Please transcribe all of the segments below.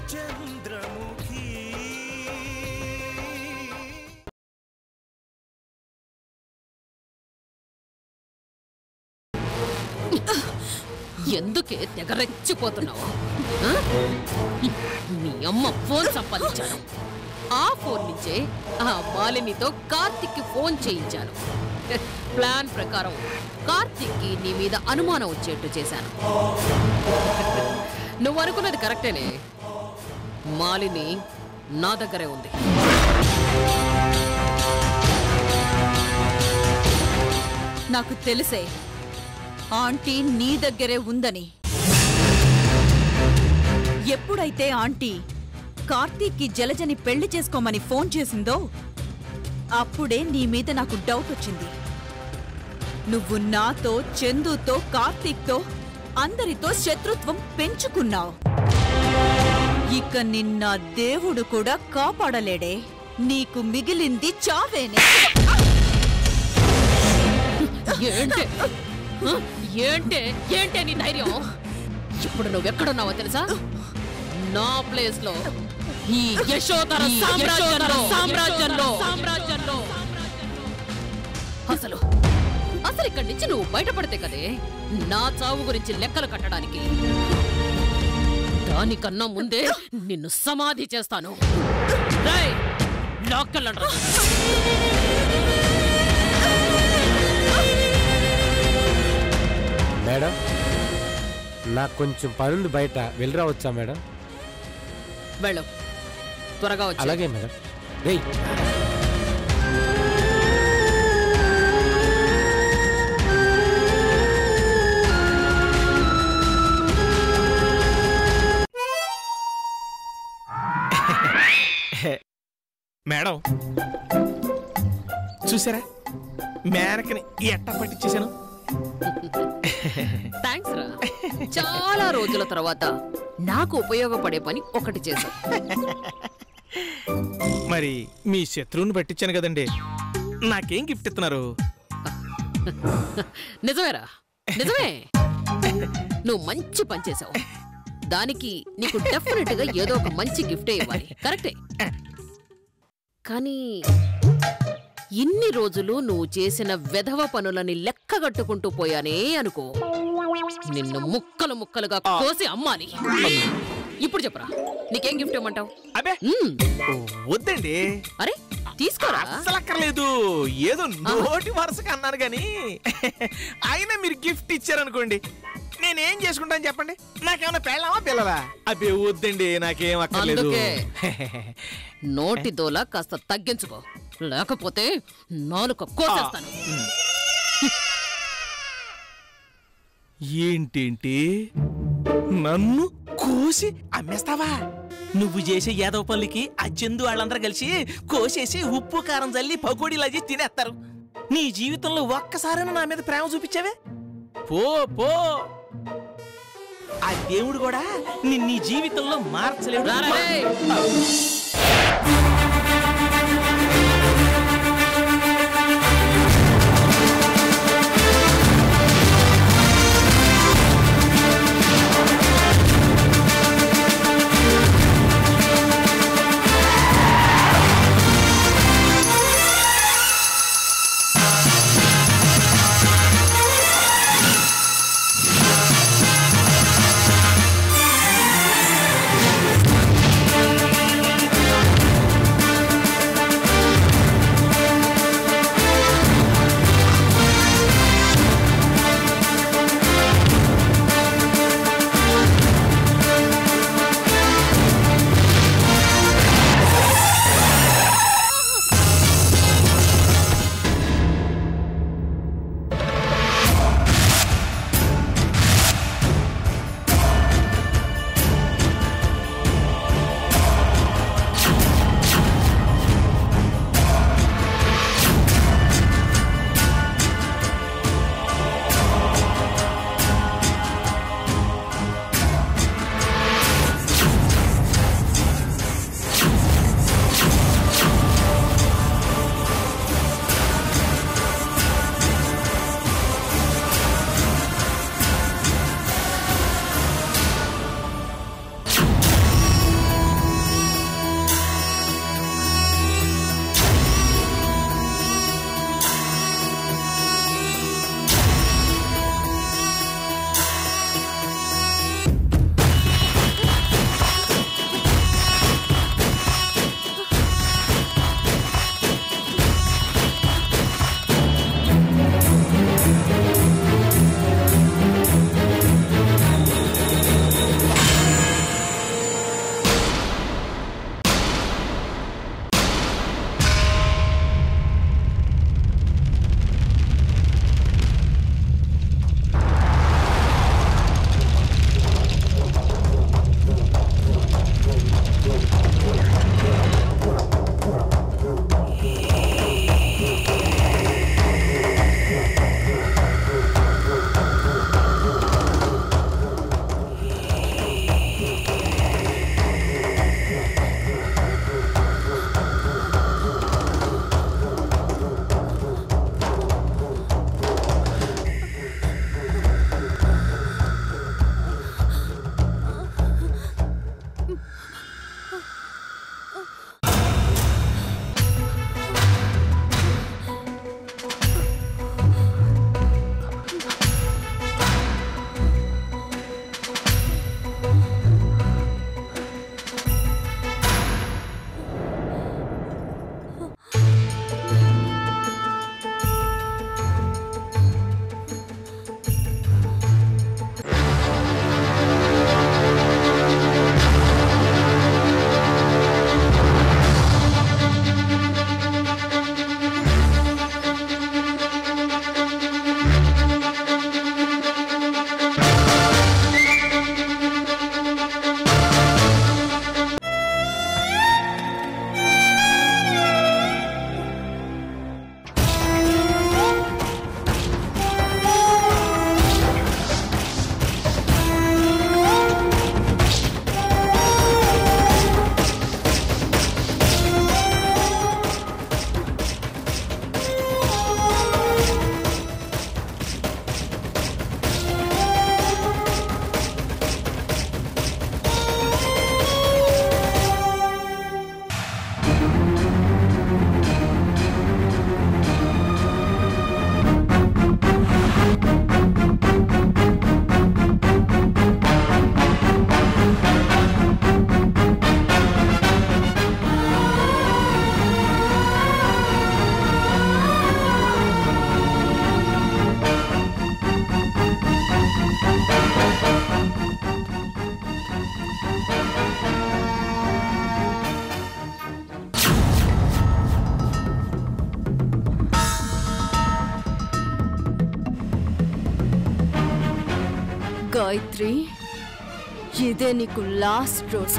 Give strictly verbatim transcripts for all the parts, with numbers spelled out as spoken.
చంద్రముఖి ఎందుకే తెగరెచ్చిపోతున్నావు? మీ అమ్మ ఫోన్ సంపాదించాను. ఆ ఫోన్ నుంచే ఆ మాలినితో కార్తిక్ కి ఫోన్ చేయించాను. ప్లాన్ ప్రకారం కార్తిక్ కి నీ మీద అనుమానం వచ్చేట్టు చేశాను. నువ్వు అనుకున్నది కరెక్టేనే. మాలిని నా దగ్గరే ఉంది. నాకు తెలిసే ఆంటీ నీ దగ్గరే ఉందని. ఎప్పుడైతే ఆంటీ కార్తీక్కి జలజని పెళ్లి చేసుకోమని ఫోన్ చేసిందో అప్పుడే నీ మీద నాకు డౌట్ వచ్చింది. నువ్వు నాతో, చందుతో, కార్తీక్తో అందరితో శత్రుత్వం పెంచుకున్నావు. ఇక నిన్న దేవుడు కూడా కాపాడలేడే. నీకు మిగిలింది చావేనే. ఏంటే ఏంటే ఏంటే నీ ధైర్యం? ఇప్పుడు నువ్వెక్కడున్నావో తెలుసా? నా ప్లేస్ లో, ఈ యశోధర సామ్రాజ్యంలో సామ్రాజ్యంలో సామ్రాజ్యంలో అసలు అసలు ఇక్కడి నుంచి నువ్వు బయటపడితే కదే నా చావు గురించి లెక్కలు కట్టడానికి. దానికన్నా ముందే నిన్ను సమాధి చేస్తాను. లాక్కెళ్ళండి. మేడం, నాకు కొంచెం పనుంది, బయట వెళ్ళి రావచ్చా మేడం? వెళ్ళు, త్వరగా వచ్చి. అలాగే మేడం. రేయ్, మేడం చూసారా మేనకని ఎట్టా పట్టించేశాను? థ్యాంక్స్ రా. చాలా రోజుల తర్వాత నాకు ఉపయోగపడే పని ఒకటి చేశావు. మరి మీ శత్రువుని పట్టించాను కదండి, నాకేం గిఫ్ట్ ఇస్తున్నారు? నిజమేరా, నిజమే. నువ్వు మంచి పని చేసావు. దానికి నీకు డెఫినెట్ గా ఏదో ఒక మంచి గిఫ్టే ఇవ్వాలి. కరెక్టే. కానీ ఇన్ని రోజులు నువ్వు చేసిన వెధవ పనులని లెక్కగట్టుకుంటూ పోయానే అనుకో, నిన్ను ముక్కలు ముక్కలుగా కోసి అమ్మాలి. ఇప్పుడు చెప్పరా, నీకేం గిఫ్ట్ ఇవ్వమంటావు? అబే వద్దండి. అరే తీసుకోరా. అసలు అక్కర్లేదు, ఏదో నోటి వరుసగా అన్నాను గాని. అయినా మీరు గిఫ్ట్ ఇచ్చారనుకోండి, నేనేం చేసుకుంటాను చెప్పండి? నాకేమన్నా పెళ్ళామా పిల్లలా? అబ్బే వద్దండి, నాకేం అక్కర్లేదు. నోటి దోల కాస్త తగ్గించుకో, లేకపోతే నాలుక కోసేస్తాను. ఏంటేంటి, నన్ను కోసి అమ్మేస్తావా? నువ్వు చేసే యాదవ పనులకి ఆ చందు వాళ్ళందరూ కలిసి కోసేసి ఉప్పు కారం చల్లి పకోడీలా చేసి తినేస్తారు. నీ జీవితంలో ఒక్కసారైనా నా మీద ప్రేమ చూపించావే? పో పో. ఆ దేవుడు కూడా నిన్ను నీ జీవితంలో మార్చలేడు. గాయత్రి, ఇదే నీకు లాస్ట్ రోజు.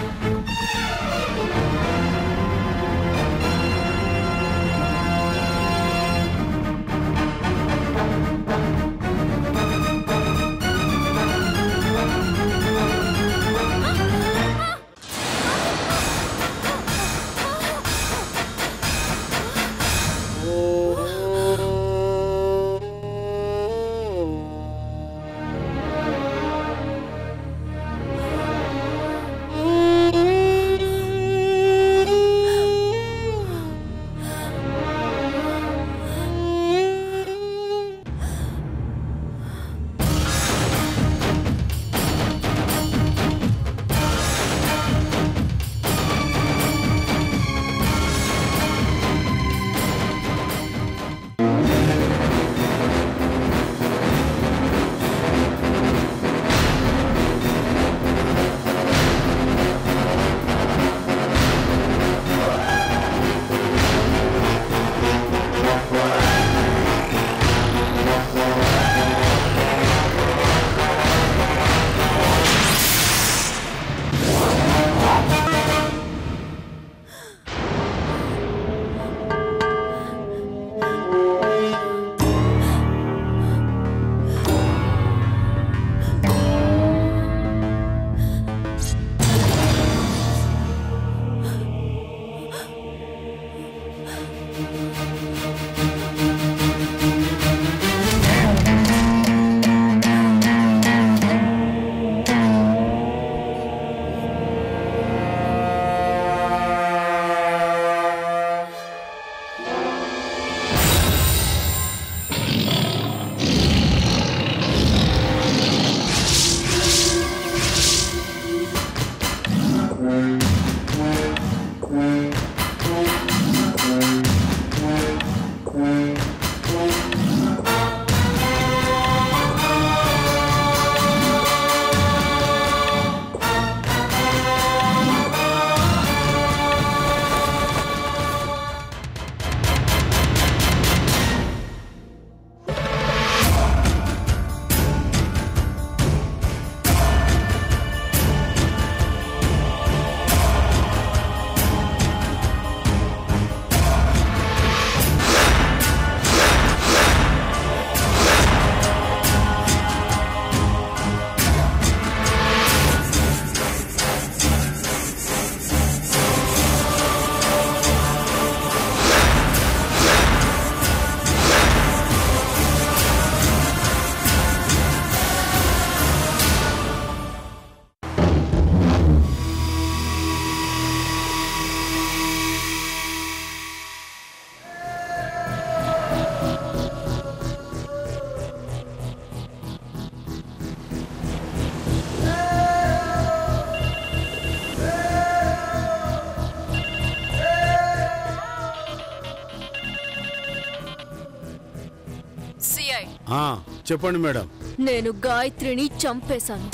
చెప్పండి మేడం. నేను గాయత్రిని చంపేశాను.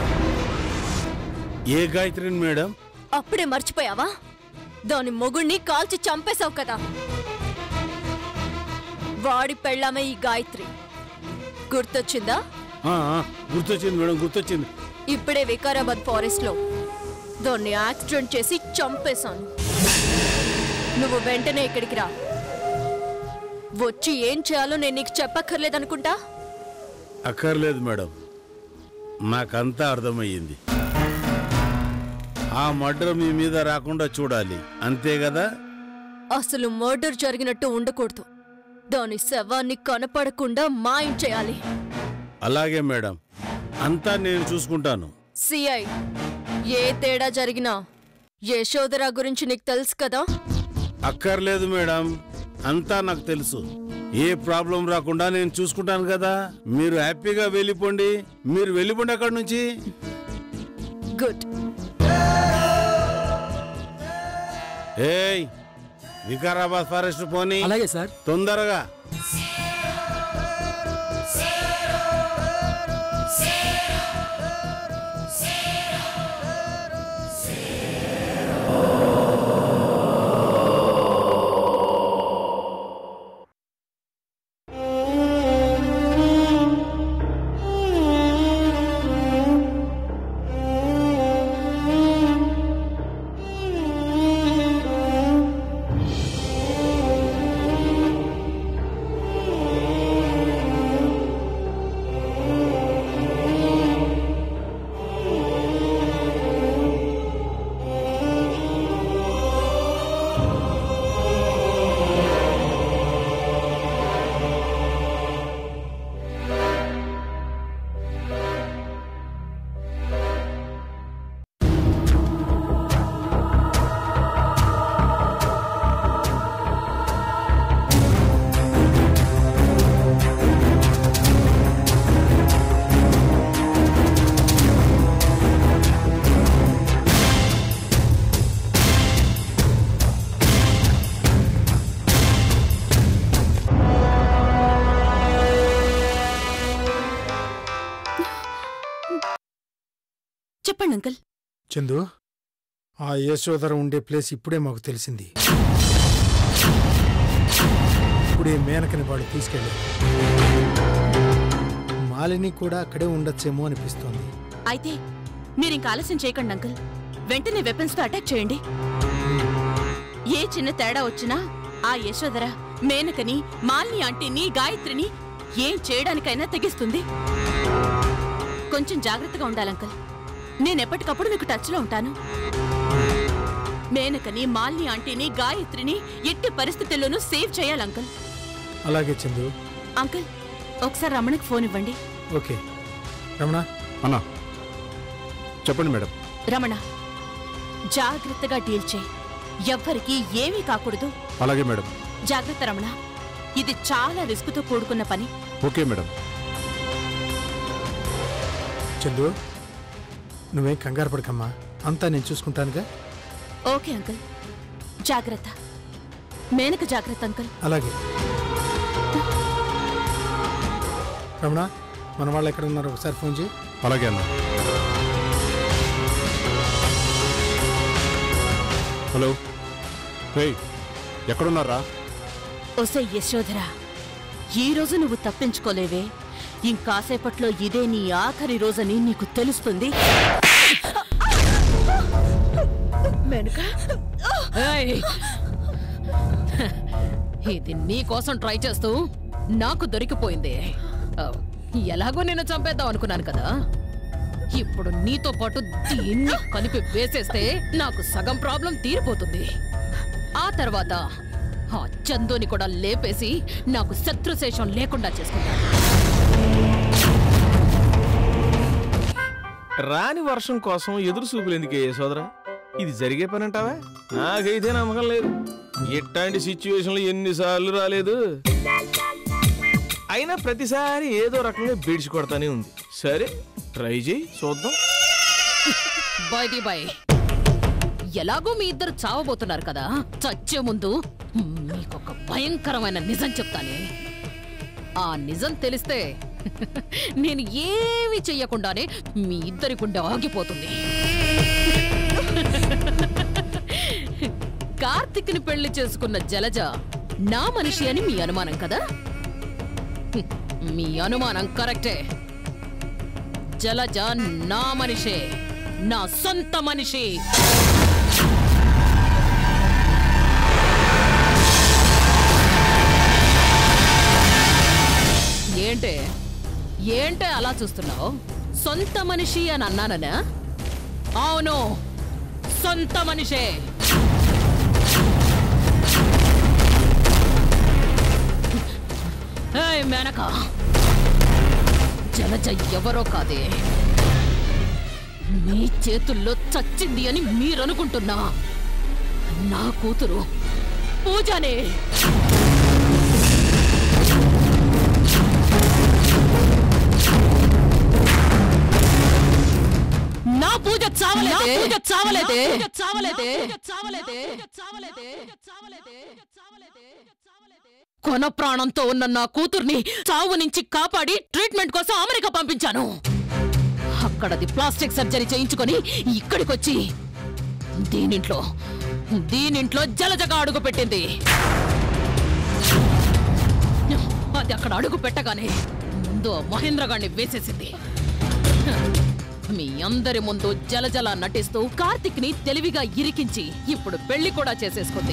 ఏ గాయత్రిని మేడం? అప్పుడే మర్చిపోయావా? దాని మొగుణ్ణి కాల్చి చంపేశావు కదా. వాడి పెళ్ళామే ఈ గాయత్రి. గుర్తొచ్చిందా? గుర్తొచ్చింది మేడం, గుర్తొచ్చింది. ఇప్పుడే వికారాబాద్ ఫారెస్ట్ లో దాన్ని యాక్సిడెంట్ చేసి చంపేశాను. నువ్వు వెంటనే ఇక్కడికి రా. వచ్చి ఏం చేయాలో నేను నీకు చెప్పక్కర్లేదనుకుంటా. అక్కర్లేదు మేడం, నాకంతా అర్థమయ్యింది. ఆ మర్డర్ మీ మీద రాకుండా చూడాలి, అంతే కదా? అసలు మర్డర్ జరిగినట్టు ఉండకూడదు. దాని శవాన్ని కనపడకుండా మాయం చేయాలి. అలాగే మేడం, అంతా నేను చూసుకుంటాను. సిఐ, ఏ తేడా జరిగినా యశోదరా గురించి నీకు తెలుసు కదా? అక్కర్లేదు మేడం, అంతా నాకు తెలుసు. ఏ ప్రాబ్లం రాకుండా నేను చూసుకుంటాను కదా. మీరు హ్యాపీగా వెళ్ళిపోండి. మీరు వెళ్ళిపోండి అక్కడి నుంచి. గుడ్. ఏయ్, వికారాబాద్ ఫారెస్ట్ పోనీ. అలాగే సార్. తొందరగా. చెప్పండి అంకుల్. చందు, ఆ యశోధర ఉండే ప్లేస్ ఇప్పుడే మాకు తెలిసింది. ఇప్పుడే మేనకని వాడు తీసుకెళ్ళి మాలిని కూడా అక్కడే ఉండొచ్చేమో అనిపిస్తోంది. అయితే మీరింక ఆలస్యం చేయకండి అంకుల్. వెంటనే వెపన్స్ తో అటాక్ చేయండి. ఏ చిన్న తేడా వచ్చినా ఆ యశోధర మేనకని, మాలిని ఆంటీని, గాయత్రిని ఏం చేయడానికైనా తెగిస్తుంది. కొంచెం జాగ్రత్తగా ఉండాలంకల్. నేనెప్పటికప్పుడు మీకు టచ్లో ఉంటాను. మేనకని, మాలిని ఆంటీని, గాయత్రిని ఎట్టి పరిస్థితుల్లోనూ సేవ్ చేయాలంకల్. అలాగే చందు. అంకుల్, ఒకసారి రమణకి ఫోన్ ఇవ్వండి. ఓకే రమణ. అన్నా చెప్పండి మేడం. రమణ, జాగ్రత్తగా డీల్ చేయి. ఎవ్వరికి ఏమీ కాకూడదు. అలాగే మేడం. జాగ్రత్త రమణ, ఇది చాలా రిస్క్తో కూడుకున్న పని. Okay madam. చందు, నువ్వేం కంగారు పడకమ్మా, అంతా నేను చూసుకుంటానుగా. ఓకే అంకుల్, జాగ్రత్త. మేనక జాగ్రత్త అంకుల్. అలాగే. రమణ, మన వాళ్ళు ఎక్కడ ఉన్నారు ఒకసారి ఫోన్ చేయి. అలాగే అన్న. హలో, హే, ఎక్కడున్నారా? ఒసే యశోధరా, ఈరోజు నువ్వు తప్పించుకోలేవే. ఇంకాసేపట్లో ఇదే నీ ఆఖరి రోజని నీకు తెలుస్తుంది. ఏయ్! ఇది నీ కోసం ట్రై చేస్తూ నాకు దొరికిపోయింది. ఎలాగో నేను చంపేద్దాం అనుకున్నాను కదా, ఇప్పుడు నీతో పాటు దీన్ని కలిపి వేసేస్తే నాకు సగం ప్రాబ్లం తీరిపోతుంది. ఆ తర్వాత ఆ చందుని కూడా లేపేసి నాకు శత్రుశేషం లేకుండా చేసుకుంటాను. రాని వర్షం కోసం ఎదురు చూపులు ఎందుకే సోదరా? ఇది జరిగే పని అంటావా? నాకైతే నమ్మకం లేదు. ఇట్లాంటి సిచ్యువేషన్లు ఎన్నిసార్లు రాలేదు. అయినా ప్రతిసారి ఏదో రకంగా బీడ్చి కొడతానే ఉంది. సరే, ట్రై చేయి, చూద్దాం. Bye bye. ఎలాగో మీ ఇద్దరు చావబోతున్నారు కదా, చచ్చే ముందు మీకొక భయంకరమైన నిజం చెప్తానే. ఆ నిజం తెలిస్తే నేను ఏమి చెయ్యకుండానే మీ ఇద్దరి గుండె ఆగిపోతుంది. కార్తిక్ని పెళ్లి చేసుకున్న జలజ నా మనిషి అని మీ అనుమానం కదా? మీ అనుమానం కరెక్టే. జలజ నా మనిషే, నా సొంత మనిషి. ఏంటే ఏంటే అలా చూస్తున్నావు? సొంత మనిషి అని అన్నాననా? అవును, సొంత మనిషే. ఏయ్ మేనక, జలజ ఎవరో కాదే, మీ చేతుల్లో చచ్చింది అని మీరనుకుంటున్నా నా కూతురు పూజనే. నా పూజ చావలేదే, పూజ చావలేదే, చావలేదే, చావలేదే, చావలేదే, చావలేదే, కొన ప్రాణంతో ఉన్న నా కూతుర్ని చావు నుంచి కాపాడి ట్రీట్మెంట్ కోసం అమెరికా పంపించాను. అక్కడది ప్లాస్టిక్ సర్జరీ చేయించుకొని ఇక్కడికొచ్చి దీనింట్లో దీనింట్లో జలజగా అడుగు పెట్టింది. అది అక్కడ అడుగు పెట్టగానే ముందు మహేంద్రగాడిని వేసేసింది. మీ అందరి ముందు జలజల నటిస్తూ కార్తిక్ ని తెలివిగా ఇరికించి ఇప్పుడు పెళ్లి కూడా చేసేసుకుంది.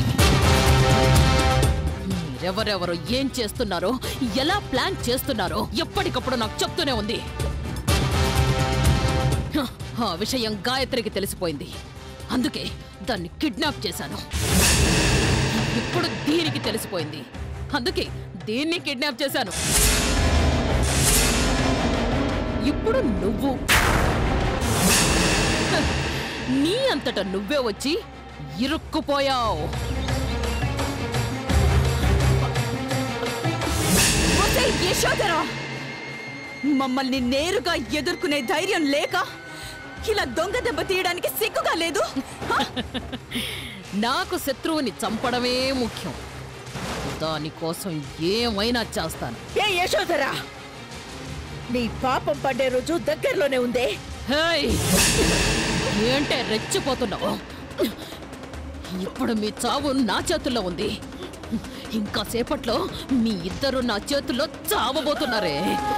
మీరెవరెవరు ఏం చేస్తున్నారో, ఎలా ప్లాన్ చేస్తున్నారో ఎప్పటికప్పుడు నాకు చెప్తూనే ఉంది. ఆ విషయం గాయత్రికి తెలిసిపోయింది. అందుకే దాన్ని కిడ్నాప్ చేశాను. ఇప్పుడు దీనికి తెలిసిపోయింది. అందుకే దీన్ని కిడ్నాప్ చేశాను. ఇప్పుడు నువ్వు నీ అంతటా నువ్వే వచ్చి ఇరుక్కుపోయావు. యశోధరా, మమ్మల్ని నేరుగా ఎదుర్కొనే ధైర్యం లేక ఇలా దొంగ దెబ్బ తీయడానికి సిగ్గుగా లేదు. నాకు శత్రువుని చంపడమే ముఖ్యం. దానికోసం ఏమైనా చేస్తాను. ఏ యశోధరా, నీ పాపం పడ్డే రోజు దగ్గరలోనే ఉందే. హేయ్! ఏంటే రెచ్చిపోతున్నావు? ఇప్పుడు మీ చావు నా చేతుల్లో ఉంది. ఇంకా సేపట్లో మీ ఇద్దరు నా చేతుల్లో చావబోతున్నారే.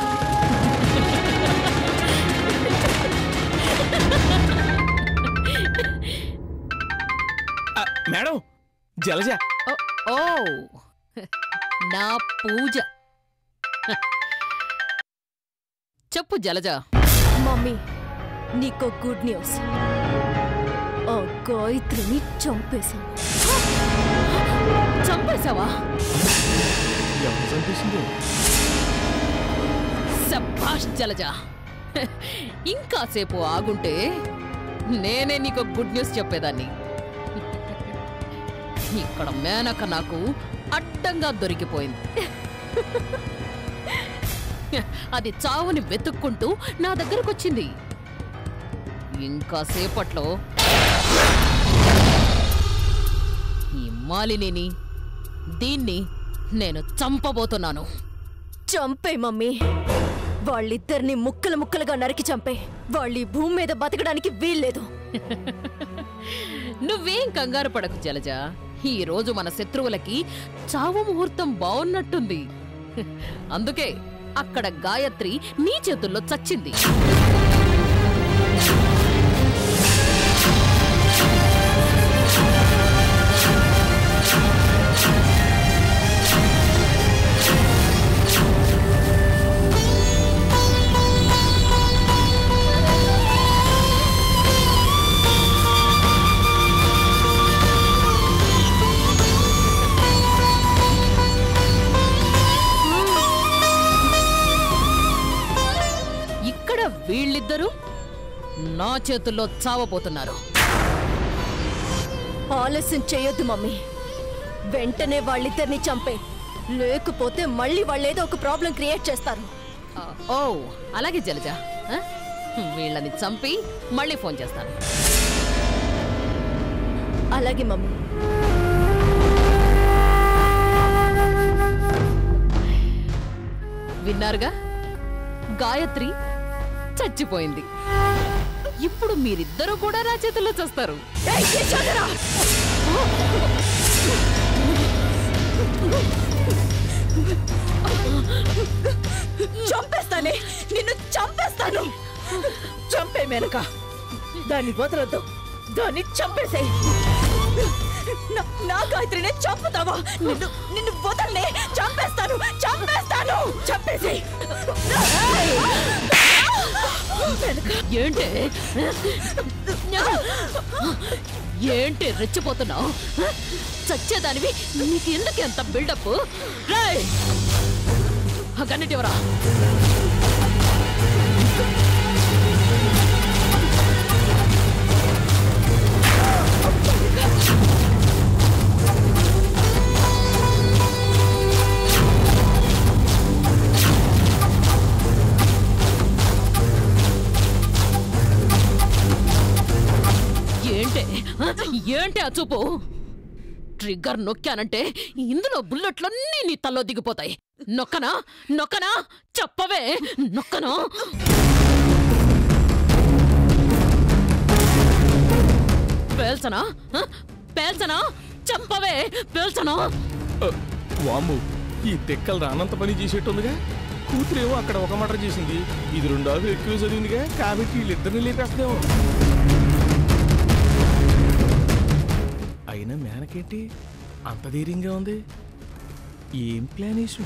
మేడం జలజ. ఓ నా పూజ. చెప్పు జలజ. మమ్మీ, నీకో గుడ్ న్యూస్. ఆ గాయత్రిని చంపేశాను. చంపేశావా? ఎవరు చంపేసింది? శభాష్ జలజ. ఇంకా సేపు ఆగుంటే నేనే నీకు గుడ్ న్యూస్ చెప్పేదాన్ని. ఇక్కడ మేనక నాకు అడ్డంగా దొరికిపోయింది. అది చావుని వెతుక్కుంటూ నా దగ్గరకొచ్చింది. ఇంకా సేపట్లో ఈ మాలినిని దీన్ని నేను చంపబోతున్నాను. చంపే మమ్మీ. వాళ్ళిద్దరిని ముక్కలు ముక్కలుగా నరికి చంపే. వాళ్ళు ఈ భూమి మీద బతకడానికి వీల్లేదు. నువ్వేం కంగారు పడకు జలజ. ఈ రోజు మన శత్రువులకి చావు ముహూర్తం బాగున్నట్టుంది. అందుకే అక్కడ గాయత్రి నీ చేతుల్లో చచ్చింది. వీళ్ళిద్దరూ నా చేతుల్లో చావబోతున్నారు. ఆలస్యం చేయొద్దు మమ్మీ. వెంటనే వాళ్ళిద్దరిని చంపే. లేకపోతే మళ్ళీ వాళ్ళేదో ఒక ప్రాబ్లం క్రియేట్ చేస్తారు. ఓ అలాగే జలజ. వీళ్ళని చంపి మళ్ళీ ఫోన్ చేస్తాను. అలాగే మమ్మీ. విన్నారుగా, గాయత్రి చచ్చిపోయింది. ఇప్పుడు మీరిద్దరూ కూడా నా చేతుల్లో చేస్తారు. చంపేస్తానే, నిన్ను చంపేస్తాను. చంపే మేనక, దాన్ని వదలొద్దు. దాన్ని చంపేసేయ్. నా గాయత్రినే చంపుతావా? నిన్ను నిన్ను వదలనే. చంపేస్తాను, చంపేస్తాను. చంపేసేయ్. ఏంటే ఏంటి రెచ్చిపోతున్నావు? చచ్చేదానివి నీకు ఎందుకు ఎంత బిల్డప్? గన్నిటివరా? ఏంటి ఆ చూపు? ట్రిగ్గర్ నొక్కానంటే ఇందులో బుల్లెట్లన్నీ నీ తల్లో దిగిపోతాయి. నొక్కనా నొక్కనా చెప్పవే, నొక్కనా? పేల్చనా పేల్చనా చెప్పవే, పేల్చనా? వామ్ము, ఈ తెక్కలు రానంత పని చేసేట్టుందిగా. కూతురేమో అక్కడ ఒక మటర్ చేసింది, ఇది రెండో ఎక్కువ చదివిందిగా, కాబట్టి వీళ్ళిద్దరిని లేపేస్తామో. అయినా మేనకేంటి అంత ధైర్యంగా ఉంది? ఏం ప్లాన్ వేసు?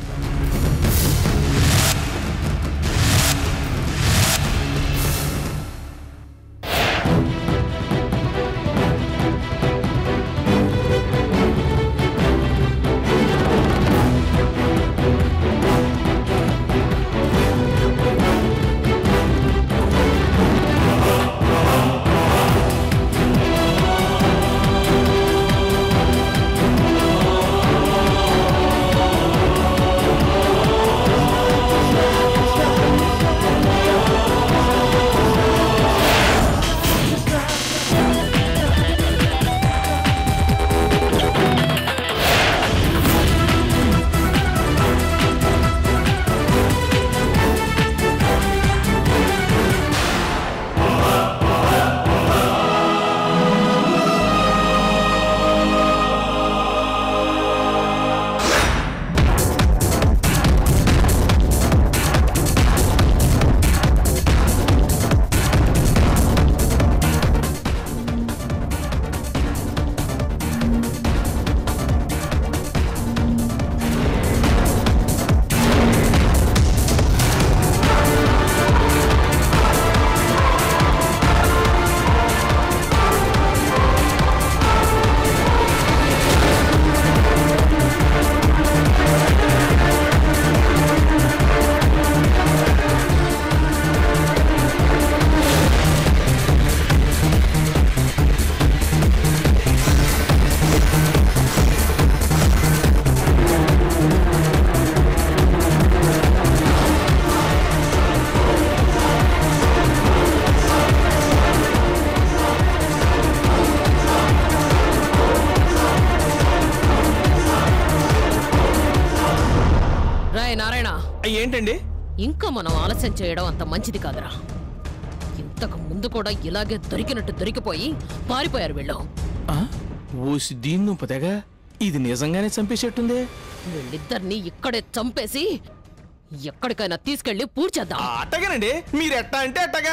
ఏంటండి? ఇంకా మనం ఆలస్యం చేయడం అంత మంచిది కాదురా. ఇంతకు ముందు కూడా ఇలాగే దొరికినట్టు దొరికిపోయి పారిపోయారు వీళ్ళు. ఓసి దీన్ని పదగా ఇది నిజంగానే చంపేసేట్టుందే. వీళ్ళిద్దరిని ఇక్కడే చంపేసి ఎక్కడికైనా తీసుకెళ్లి పూడ్చేద్దాం. అట్టగానండి, మీరు ఎట్టా అంటే అట్టగా.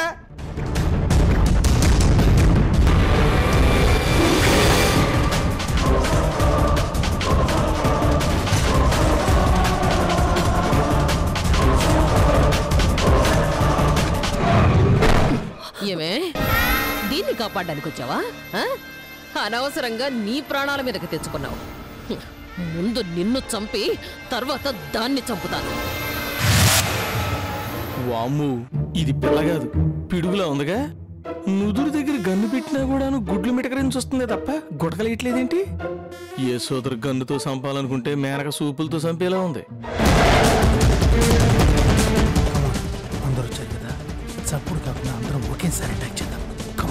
ఏమే, దీన్ని కాపాడడానికి వచ్చావా? అనవసరంగా నీ ప్రాణాల మీదకి తెచ్చుకున్నావు. ముందు నిన్ను చంపి తర్వాత దాన్ని చంపుతాను. వామ్ము, ఇది పిల్లగాదు, పిడుగులా ఉందిగా. నుదురు దగ్గర గన్ను పెట్టినా కూడాను గుడ్లు మిటకరించి వస్తుందే తప్ప గుడకలేయట్లేదేంటి? ఏ సోదరు గన్నుతో చంపాలనుకుంటే మేనక సూపులతో చంపేలా ఉంది. అందరూ వచ్చారు కదా, చప్పుడు కాకుండా అందరం ఒకేసారి అటాక్ చేద్దాం.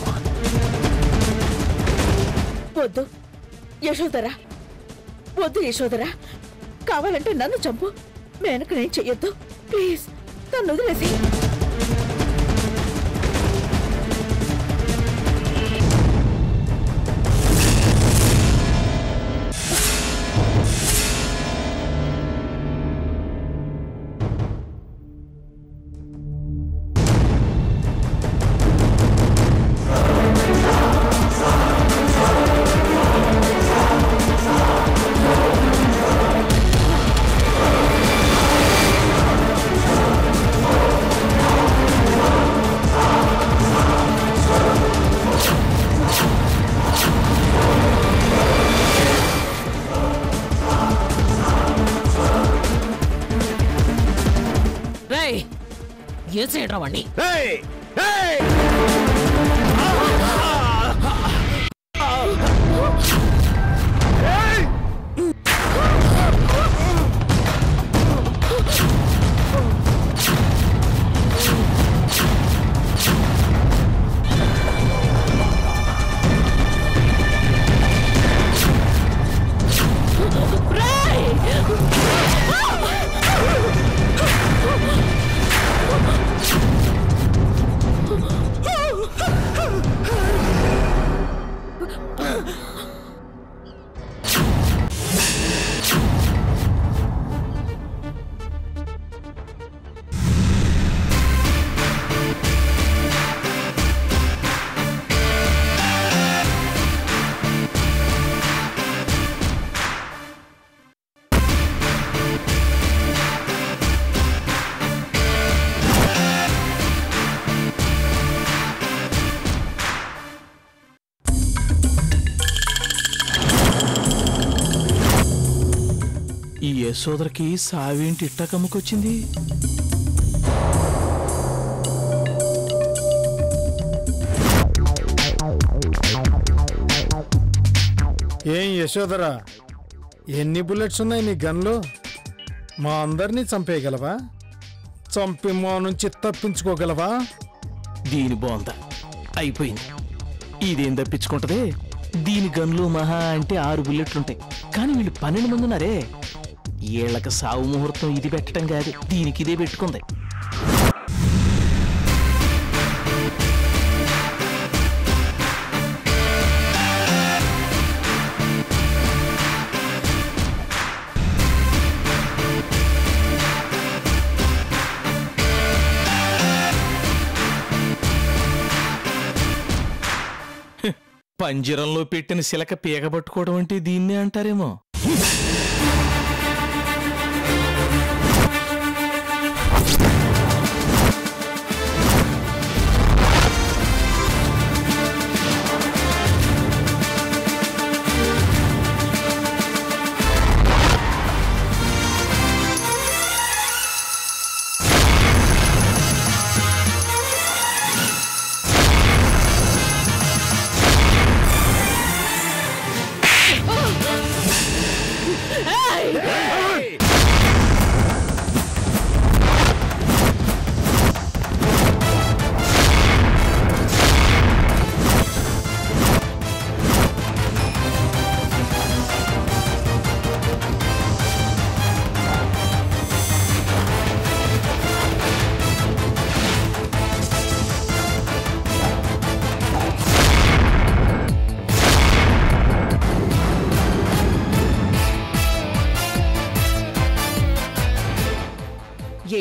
వద్దు యశోదరా, వద్దు యశోదరా. కావాలంటే నన్ను చంపు, మేనకు నేను చెయ్యొద్దు. ప్లీజ్ నన్ను వదిలేసి. ఏసేయడ్రా వాణ్ణి. ఈ యశోదరకి సావేంటి ఇట్టా కమ్ముకొచ్చింది? ఏం యశోదరా, ఎన్ని బుల్లెట్స్ ఉన్నాయి నీ గన్లో? మా అందరినీ చంపేయగలవా? చంపి మా నుంచి తప్పించుకోగలవా? దీని బోంద అయిపోయింది. ఇదేం తప్పించుకుంటది? దీని గన్లు మహా అంటే ఆరు బుల్లెట్లుంటాయి, కానీ వీళ్ళు పన్నెండు మంది ఉన్నారే. వీళ్ళకి సావు ముహూర్తం ఇది పెట్టడం కాదు, దీనికి ఇదే పెట్టుకుంది. పంజరంలో పెట్టిన శిలక పీక పట్టుకోవడం అంటే దీన్నే అంటారేమో.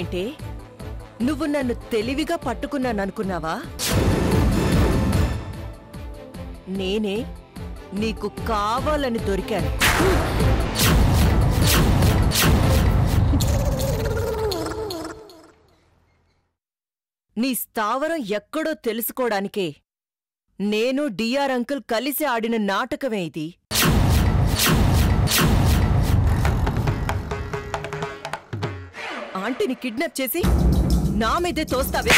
ఏంటే? నువ్వు నన్ను తెలివిగా పట్టుకున్నాననుకున్నావా? నేనే నీకు కావాలని దొరికాను. నీ స్థావరం ఎక్కడో తెలుసుకోవడానికే నేను డిఆర్ అంకుల్ కలిసి ఆడిన నాటకమే ఇది. ఆంటీని కిడ్నాప్ చేసి నా మీదే తోస్తావే?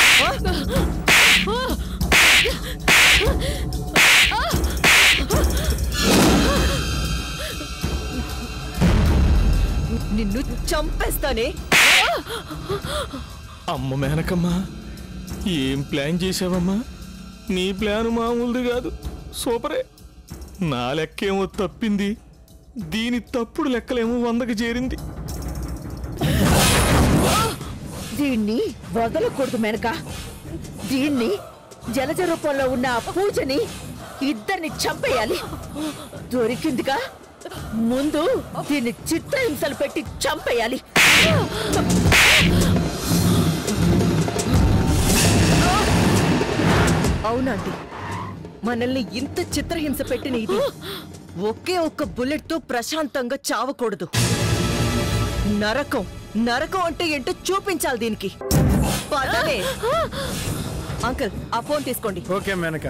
నిన్ను చంపేస్తానే. అమ్మ మేనకమ్మా, ఏం ప్లాన్ చేసావమ్మా? నీ ప్లాన్ మామూలుది కాదు, సూపరే. నా లెక్కేమో తప్పింది, దీని తప్పుడు లెక్కలేమో వందకు చేరింది. దీన్ని వదలకూడదు మేనక. దీన్ని జలజ రూపంలో ఉన్న ఆ పూజని ఇద్దరిని చంపేయాలి. దొరికిందిగా, ముందు దీన్ని చిత్రహింసలు పెట్టి చంపేయాలి. అవునండి, మనల్ని ఇంత చిత్రహింస పెట్టిన ఇది ఒకే ఒక్క బుల్లెట్ తో ప్రశాంతంగా చావకూడదు. నరకం నరకం అంటే ఏంటో చూపించాలి దీనికి. పదవే. అంకుల్, ఆ ఫోన్ తీసుకోండి. ఓకే మేనక.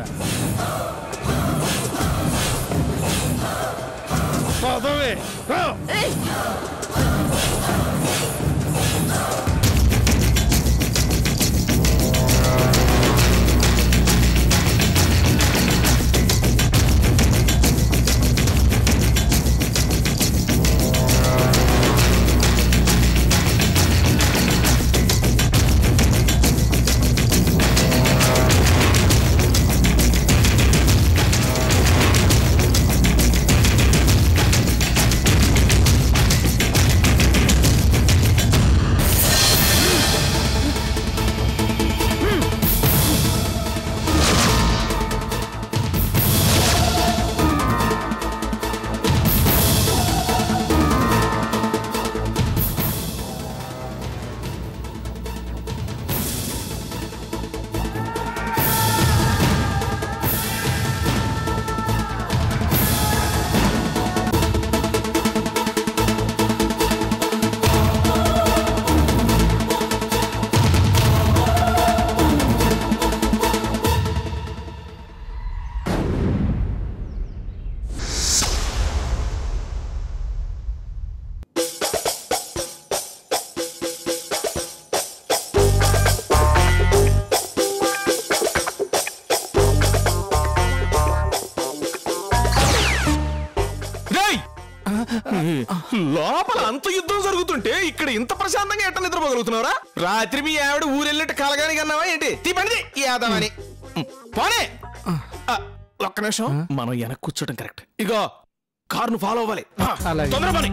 పదవే. లోపల అంత యుద్ధం జరుగుతుంటే ఇక్కడ ఇంత ప్రశాంతంగా ఎట్ట నిద్రపోగలుగుతున్నావురా? రాత్రి మీ ఆవిడ ఊరెళ్ళిట్టు కలగాని కన్నావా ఏంటి? తీ యాదవని పోనే. ఒక్క నిమిషం, మనం వెనక్కి కూర్చోటం కరెక్ట్. ఇగో కారును ఫాలో అవ్వాలి, తొందర పని.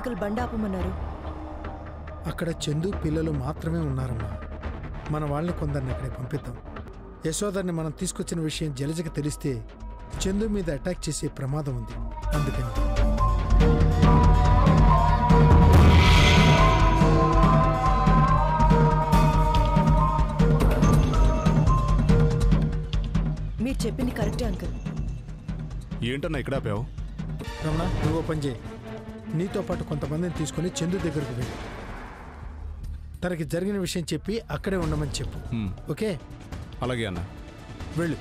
అంకుల్ బండాపమన్నారు? అక్కడ చందు పిల్లలు మాత్రమే ఉన్నారమ్మా. మన వాళ్ళని కొందరిని అక్కడికి పంపిద్దాం. యశోదర్ని మనం తీసుకొచ్చిన విషయం జలజకి తెలిస్తే చందు మీద అటాక్ చేసే ప్రమాదం ఉంది. అందుకని మీరు చెప్పింది కరెక్టే అంకుల్. ఏంటన్నా ఇక్కడ ఆపావు? రమణ, నువ్వు పని చేయి. నీతో పాటు కొంతమందిని తీసుకొని చందు దగ్గరకు వెళ్ళి తనకి జరిగిన విషయం చెప్పి అక్కడే ఉండమని చెప్పు. ఓకే? అలాగే అన్న. వెళ్ళు.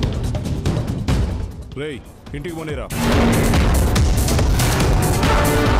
రేయ్, ఇంటికి పోనీరా.